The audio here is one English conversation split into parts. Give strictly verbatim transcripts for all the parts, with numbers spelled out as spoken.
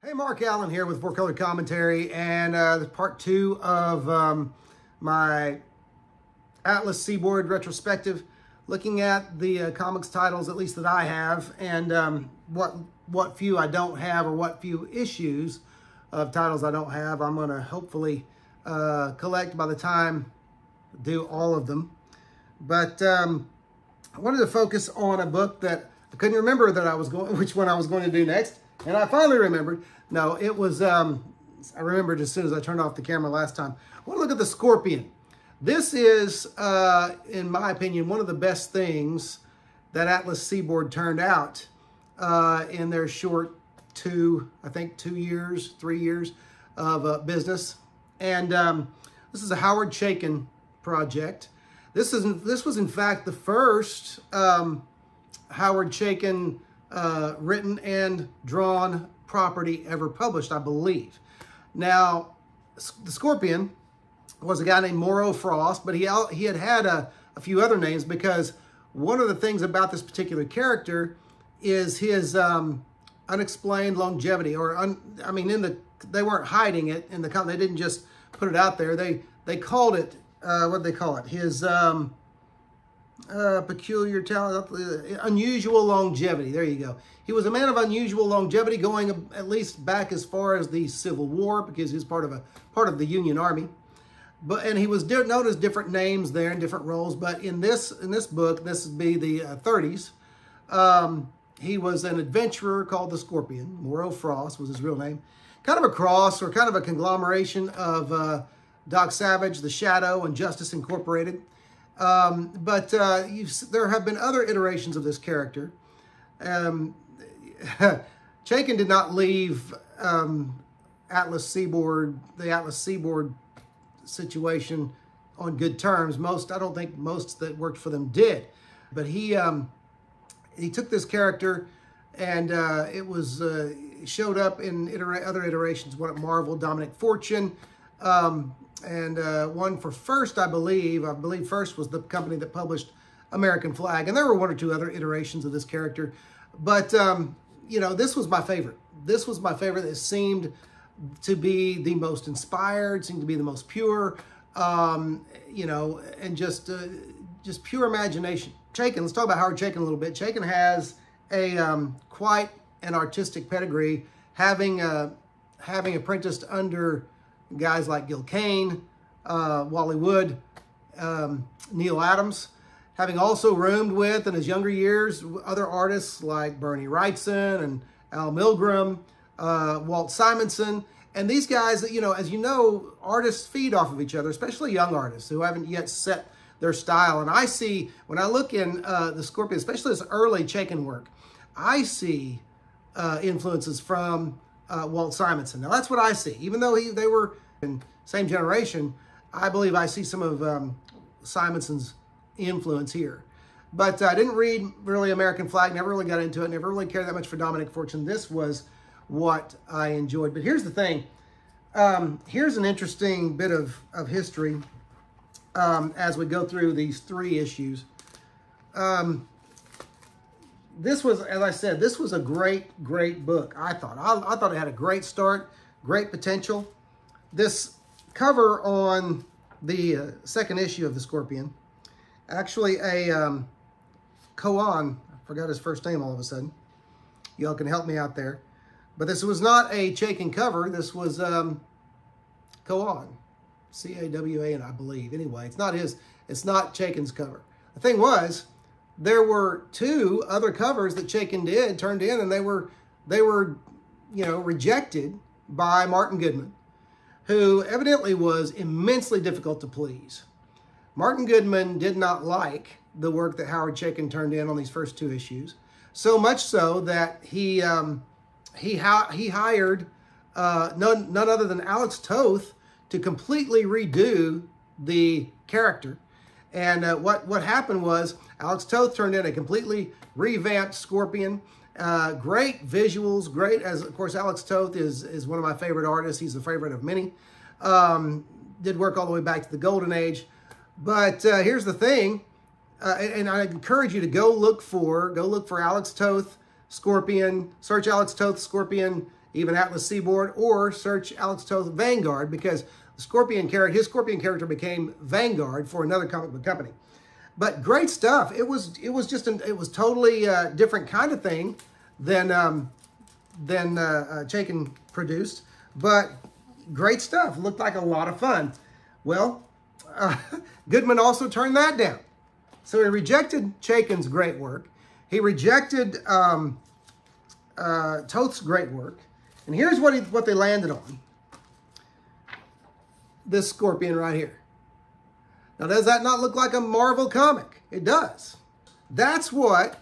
Hey, Mark Allen here with Four Color Commentary, and uh, this part two of um, my Atlas Seaboard retrospective, looking at the uh, comics titles, at least that I have, and um, what what few I don't have, or what few issues of titles I don't have. I'm going to hopefully uh, collect by the time I do all of them. But um, I wanted to focus on a book that I couldn't remember that I was going, which one I was going to do next, and I finally remembered. No, it was, um, I remembered as soon as I turned off the camera last time. I want to look at The Scorpion. This is, uh, in my opinion, one of the best things that Atlas Seaboard turned out uh, in their short two, I think two years, three years of uh, business. And um, this is a Howard Chaykin project. This, is, this was, in fact, the first um, Howard Chaykin uh, written and drawn property ever published, I believe. Now, The Scorpion was a guy named Morrow Frost, but he he had had a, a few other names, because one of the things about this particular character is his um, unexplained longevity, or un, I mean, in the they weren't hiding it in the they didn't just put it out there. They they called it uh, what did they call it? His um, uh, peculiar talent, uh, unusual longevity. There you go. He was a man of unusual longevity, going at least back as far as the Civil War, because he was part of a part of the Union Army. But and he was known as different names there in different roles. But in this in this book, this would be the uh, thirties. Um, he was an adventurer called the Scorpion. Morrow Frost was his real name. Kind of a cross, or kind of a conglomeration of uh, Doc Savage, The Shadow, and Justice Incorporated. Um, but uh, you've, there have been other iterations of this character. Um, Chaykin did not leave um, Atlas Seaboard, the Atlas Seaboard situation on good terms. Most, I don't think most that worked for them did. But he um, he took this character, and uh, it was uh, showed up in itera other iterations. One at Marvel, Dominic Fortune, um, and uh, one for First, I believe. I believe First was the company that published American Flag, and there were one or two other iterations of this character. But um, you know, this was my favorite. This was my favorite. It seemed to be the most inspired, seemed to be the most pure, um, you know, and just uh, just pure imagination. Chaykin, let's talk about Howard Chaykin a little bit. Chaykin has a um, quite an artistic pedigree, having uh, having apprenticed under guys like Gil Kane, uh, Wally Wood, um, Neil Adams, having also roomed with, in his younger years, other artists like Bernie Wrightson and Al Milgrom, uh, Walt Simonson. And these guys, you know, as you know, artists feed off of each other, especially young artists who haven't yet set their style. And I see, when I look in uh, The Scorpion, especially this early Chaykin work, I see uh, influences from uh, Walt Simonson. Now, that's what I see. Even though he, they were in the same generation, I believe I see some of um, Simonson's influence here. But I uh, didn't read really American Flag, never really got into it, never really cared that much for Dominic Fortune. This was what I enjoyed. But here's the thing. Um, here's an interesting bit of, of history um, as we go through these three issues. Um, this was, as I said, this was a great, great book, I thought. I, I thought it had a great start, great potential. This cover on the uh, second issue of The Scorpion, actually a um, Koan, I forgot his first name all of a sudden. Y'all can help me out there. But this was not a Chaykin cover. This was um, Koan, C A W A N, I believe. Anyway, it's not his, it's not Chaykin's cover. The thing was, there were two other covers that Chaykin did, turned in, and they were, they were, you know, rejected by Martin Goodman, who evidently was immensely difficult to please. Martin Goodman did not like the work that Howard Chaykin turned in on these first two issues, so much so that he um, he he hired uh, none none other than Alex Toth to completely redo the character. And uh, what what happened was Alex Toth turned in a completely revamped Scorpion. Uh, great visuals, great, as of course Alex Toth is is one of my favorite artists. He's the favorite of many. Um, did work all the way back to the Golden Age. But uh, here's the thing, uh, and, and I encourage you to go look for, go look for Alex Toth Scorpion, search Alex Toth Scorpion even Atlas Seaboard, or search Alex Toth Vanguard, because the Scorpion character, his Scorpion character became Vanguard for another comic book company. But great stuff. It was it was just an, it was totally uh, different kind of thing than um, than uh, uh, Chaykin produced, but great stuff. Looked like a lot of fun. Well, uh, Goodman also turned that down. So he rejected Chaykin's great work. He rejected um, uh, Toth's great work. And here's what, he, what they landed on. This Scorpion right here. Now, does that not look like a Marvel comic? It does. That's what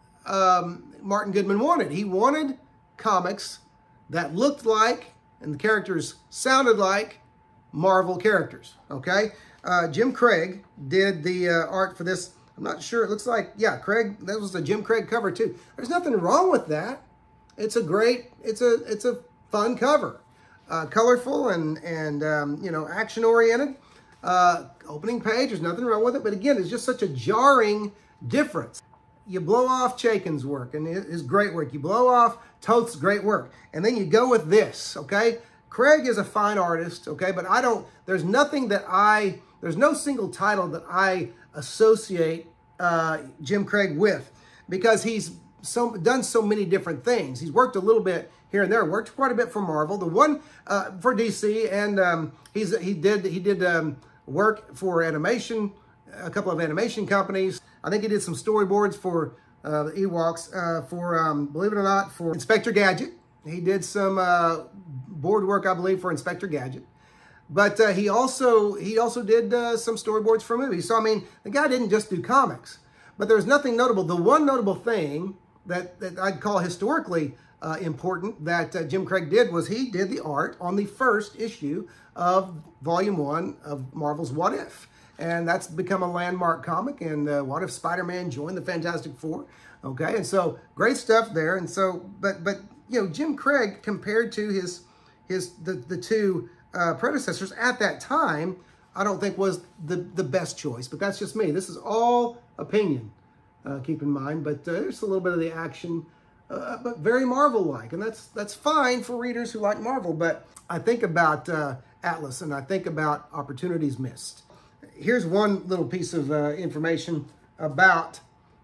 um, Martin Goodman wanted. He wanted comics that looked like, and the characters sounded like, Marvel characters, okay? Uh, Jim Craig did the uh, art for this. I'm not sure. It looks like, yeah, Craig, that was the Jim Craig cover too. There's nothing wrong with that. It's a great, it's a it's a fun cover. Uh, colorful and, and um, you know, action-oriented. Uh, opening page, there's nothing wrong with it. But again, it's just such a jarring difference. You blow off Chaykin's work and his great work. You blow off Toth's great work. And then you go with this, okay? Craig is a fine artist, okay? But I don't, there's nothing that I, there's no single title that I associate uh, Jim Craig with, because he's so done so many different things. He's worked a little bit here and there, worked quite a bit for Marvel, the one uh, for D C, and um, he's he did he did um, work for animation, a couple of animation companies. I think he did some storyboards for uh, the Ewoks, uh, for um, believe it or not, for Inspector Gadget. He did some uh, board work, I believe, for Inspector Gadget. But uh, he also he also did uh, some storyboards for movies. So, I mean, the guy didn't just do comics. But there's nothing notable. The one notable thing that, that I'd call historically uh, important that uh, Jim Craig did was he did the art on the first issue of Volume one of Marvel's What If. And that's become a landmark comic. And uh, What If Spider-Man joined the Fantastic Four? Okay, and so great stuff there. And so, but, but you know, Jim Craig, compared to his, his the, the two Uh, predecessors at that time, I don't think was the, the best choice. But that's just me. This is all opinion, uh, keep in mind. But uh, there's a little bit of the action, uh, but very Marvel-like. And that's that's fine for readers who like Marvel. But I think about uh, Atlas, and I think about opportunities missed. Here's one little piece of uh, information about,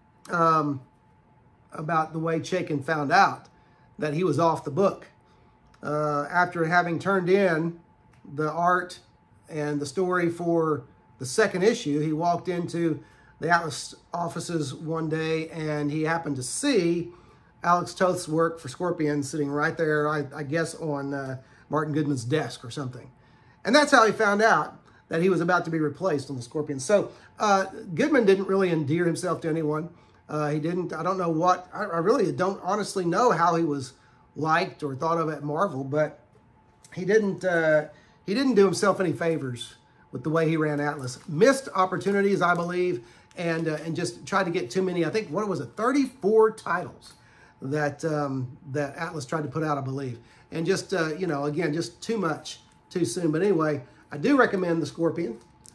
um, about the way Chaykin found out that he was off the book. Uh, after having turned in the art and the story for the second issue, he walked into the Atlas offices one day and he happened to see Alex Toth's work for Scorpion sitting right there, I, I guess, on uh, Martin Goodman's desk or something. And that's how he found out that he was about to be replaced on the Scorpion. So uh, Goodman didn't really endear himself to anyone. Uh, he didn't, I don't know what, I, I really don't honestly know how he was liked or thought of at Marvel, but he didn't uh, he didn't do himself any favors with the way he ran Atlas. Missed opportunities, I believe, and uh, and just tried to get too many. I think, what was it, thirty-four titles that um, that Atlas tried to put out, I believe, and just uh, you know, again, just too much too soon. But anyway, I do recommend the Scorpion,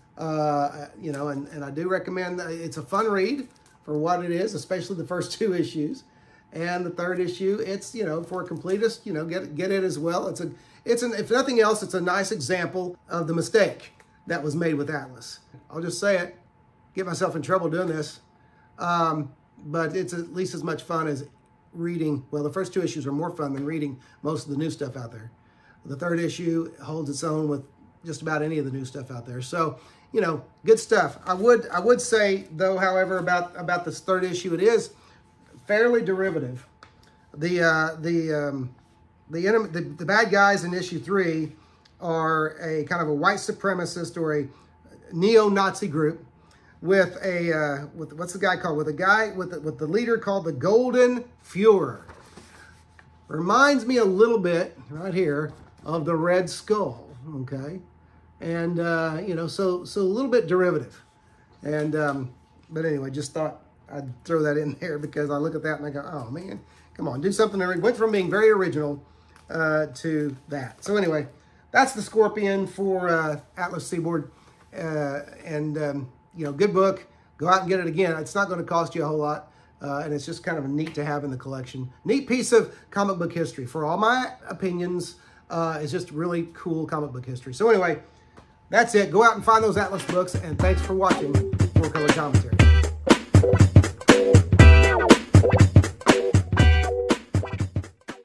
uh, you know, and and I do recommend that it's a fun read for what it is, especially the first two issues. And the third issue, it's, you know, for a completist, you know, get get it as well. It's a, it's an, if nothing else, it's a nice example of the mistake that was made with Atlas. I'll just say it, get myself in trouble doing this, um, but it's at least as much fun as reading. Well, the first two issues are more fun than reading most of the new stuff out there. The third issue holds its own with just about any of the new stuff out there. So, you know, good stuff. I would I would say though, however, about about this third issue, it is fairly derivative. The uh, the um, the, enemy, the the bad guys in issue three are a kind of a white supremacist or a neo-Nazi group with a uh, with what's the guy called? With a guy with the, with the leader called the Golden Fuhrer. Reminds me a little bit right here of the Red Skull. Okay, and uh, you know, so so a little bit derivative. And um, but anyway, just thought I'd throw that in there because I look at that and I go, oh man, come on, do something. It went from being very original uh, to that. So anyway, that's the Scorpion for uh, Atlas Seaboard. Uh, and, um, you know, good book. Go out and get it again. It's not going to cost you a whole lot. Uh, and it's just kind of neat to have in the collection. Neat piece of comic book history. For all my opinions, uh, it's just really cool comic book history. So anyway, that's it. Go out and find those Atlas books, and thanks for watching Four Color Commentary.